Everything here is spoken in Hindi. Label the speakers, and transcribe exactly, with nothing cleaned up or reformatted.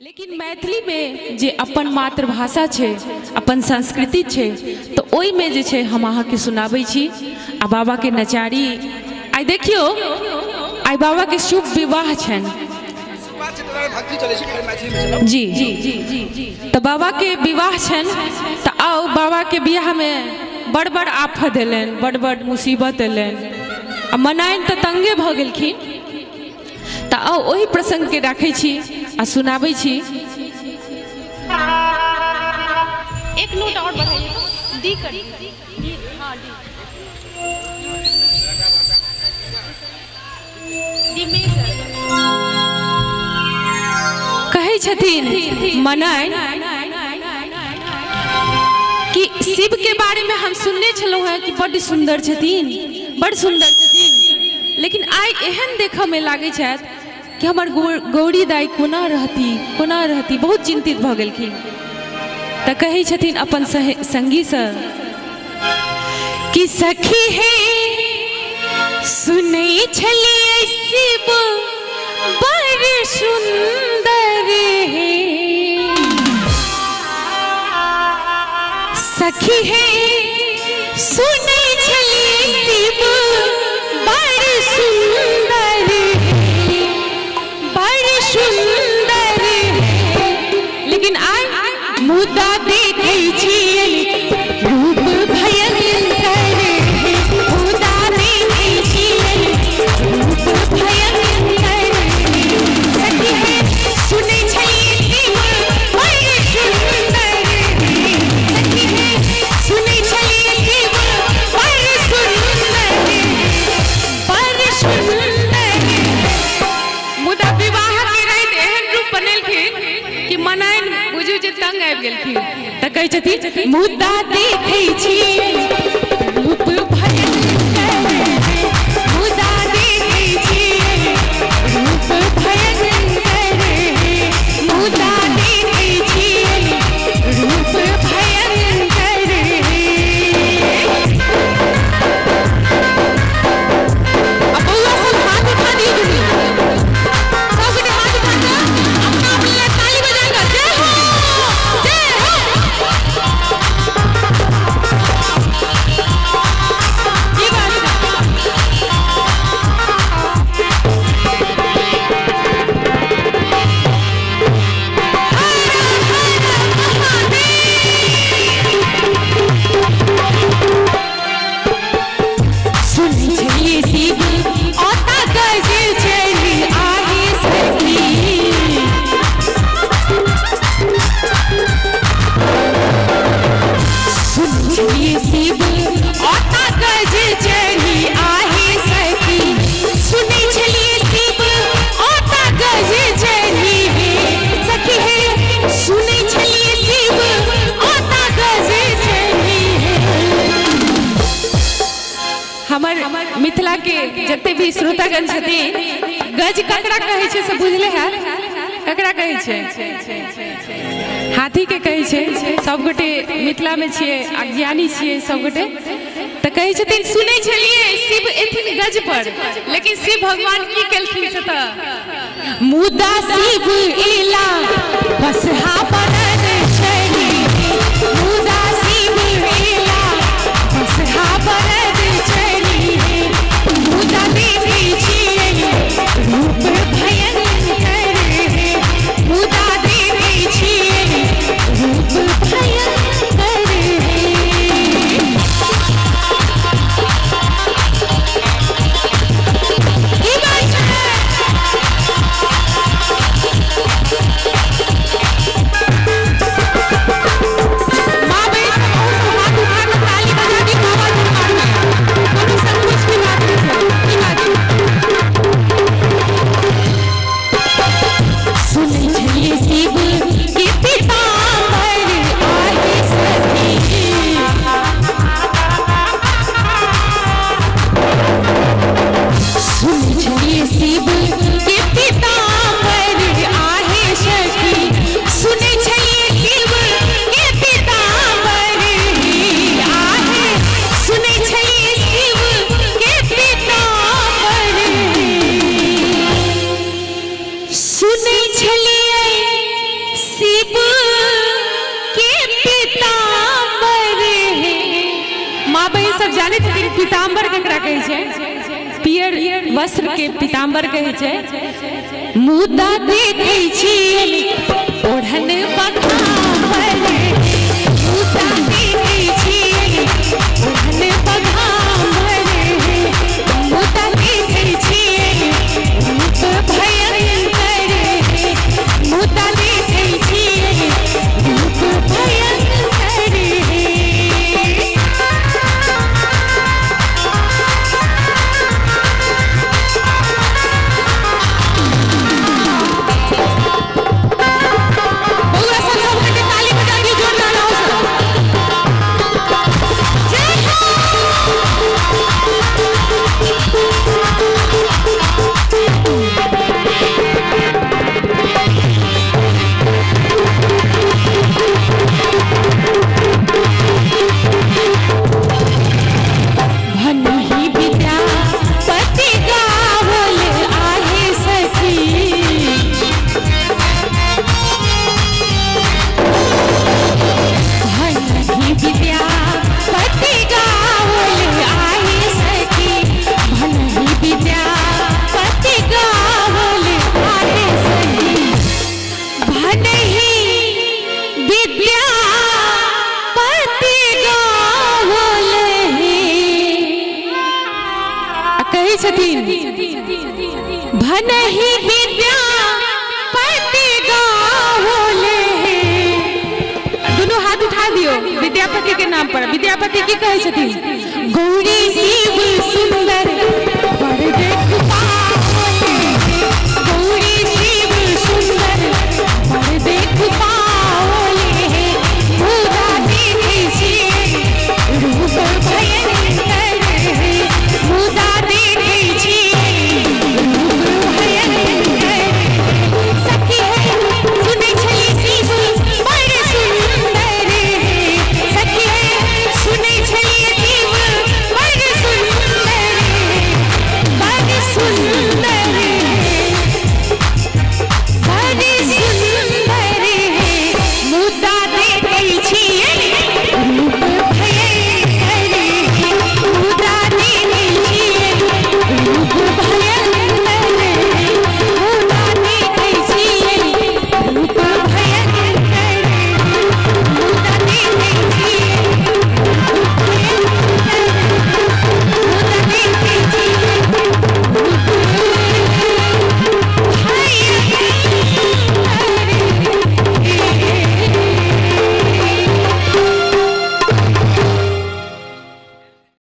Speaker 1: लेकिन मैथिली में जे अपन मातृभाषा छे, अपन संस्कृति छे, तो ओई में जे छे हम अहाँ के सुनाबै छी। आ बाबा के नचारी आई देखियो, आई बाबा के शुभ विवाह छन जी जी जी जी। तो बाबा के विवाह छन, तो आओ बाबा के बियाह में बड़ बड़ आफत एलन, बड़ बड़ मुसीबत एलन, आ मनाइन तो तंगे भ गेलखिन। तो आओ ओही प्रसंग के राखै छी आ सुनाबै छी।
Speaker 2: एक नोट और बढ़ाइए तो डी कर डी, हाँ डी डी मेजर।
Speaker 1: कहै छथिन मनाइन कि शिव के बारे में हम सुनने छलौ हैं कि बड़ सुंदर छथिन, बड़ सुंदर छथिन, लेकिन आई एहन देखऽ में लागै छथि कि हमर गौरी दाई कोना रहती कोना रहती, बहुत चिंतित भ गेलखिन। त कहै छथिन अपन संगी से कि सखी हे सुनै छलिए शिव बड़ सुंदर हे, सखी हे सुनै छलिए शिव बड़ सुंदर हे, बड़ सुंदर हे। लेकिन आई मुद्दा देखै छियनि रूप भयंकर हे, मुद्दा देखै छियनि रूप भयंकर हे। सखी हे सुनै छलिए शिव बड़ सुंदर हे, सखी हे सुनै छलिए शिव बड़ सुंदर हे, बड़ सुंदर हे। मुदा विवाह के राति एहन रूप बनेलखिन कि मनाइन बुझू जे तंग आबि गेलखिन। त कहै छथिन मुद्दा देखै छी रूप भयंकर हे, मुद्दा देखै छी रूप भयंकर हे, मुद्दा देखै छी रूप भयंकर हे। अब बउआ सब हाथ उठा दियो दीदी, सब गोटे हाथ उठा के अपना अपने लिए ताली बजाएगा। जय हो जय हो। ये बात सुन छलिए शिव ओता गज चली आही सखी, सुन छलिए शिव ओता गज चली आही सखी, सुनै छलिए शिव ओता गज चली हे, सखी हे सुनै छलिए शिव ओता गज चली हे। हमर मिथिला के जते भी श्रोतागण छथिन, गज ककरा कहै छै से बुझले है? ककरा कहै छै? हाथी के कहै छै। सब गोटे मिथिला में छियै, अज्ञानी छियै सब गोटे। त कहै छथिन सुनै छलिए शिव एथिन गज पर, लेकिन शिव भगवान की केलखिन से त मुद्दा शिव एला बसहा बनल छली, मुद्दा शिव एला बसहा बनल छली, मुद्दा देखै छियनि रूप भयंकर हे, मुद्दा देखै छियनि रूप भयंकर हे। ई बात छै। वस्त्र के पीताम्बर कहै छै। मुदा देखै छी ओढ़न पखावर, मुदा देखै छी ओढ़न पखावर, मुदा देखै छी रूप भयंकर, मुदा देखै छी रूप भयंकर। भनहि विद्यापति गाओले। दोनों हाथ उठा दियो विद्यापति के नाम पर। विद्यापति की कहे छथिन गौरी